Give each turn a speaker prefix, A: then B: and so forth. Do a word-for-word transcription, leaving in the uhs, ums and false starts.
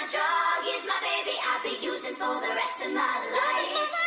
A: my drug, he's my baby, I'll be using for the rest of my life.